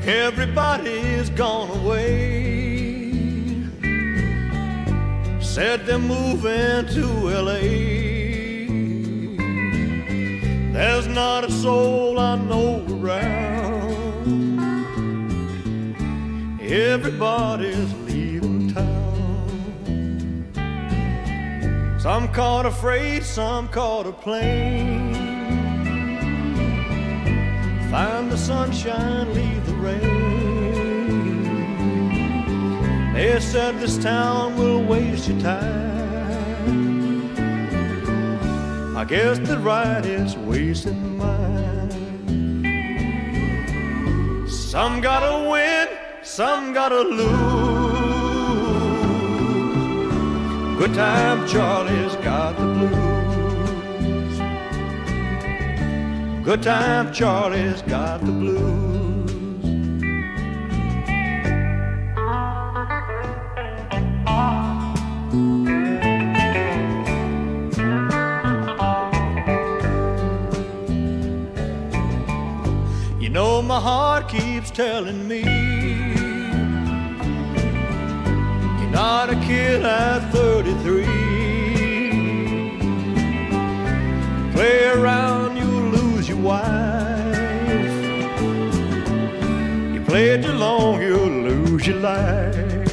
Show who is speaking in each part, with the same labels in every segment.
Speaker 1: Everybody's gone away. Said they're moving to LA. There's not a soul I know around. Everybody's leaving town. Some caught a freight, some caught a plane. Find the sunshine, leave the rain. They said this town will waste your time. I guess they're right, it's wasting mine. Some gotta win, some gotta lose. Good time Charlie's got the blues. Good time Charlie's got the blues. You know my heart keeps telling me you're not a kid at 33. Play around, you'll lose your wife. You play too long, you'll lose your life.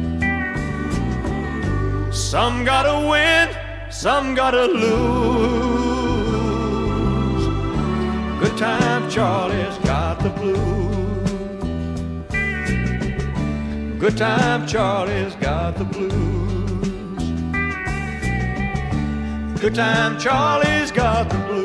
Speaker 1: Some gotta win, some gotta lose. Good time Charlie's got the blues. Good time Charlie's got the blues. Good time Charlie's got the blues.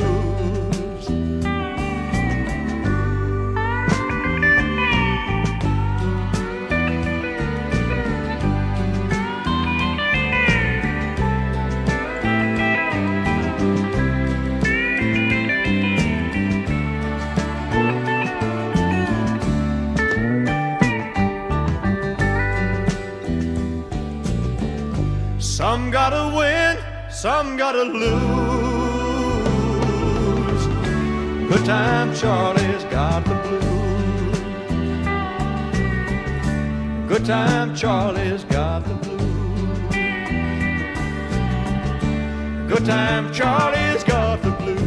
Speaker 1: Some gotta win, some gotta lose. Good time Charlie's got the blues. Good time Charlie's got the blues. Good time Charlie's got the blues.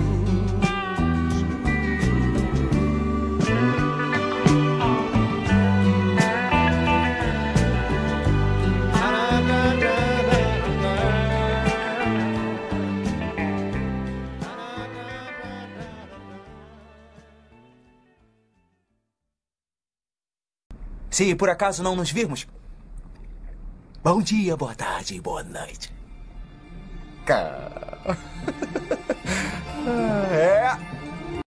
Speaker 2: Se por acaso não nos virmos, bom dia, boa tarde e boa noite.
Speaker 3: Cara.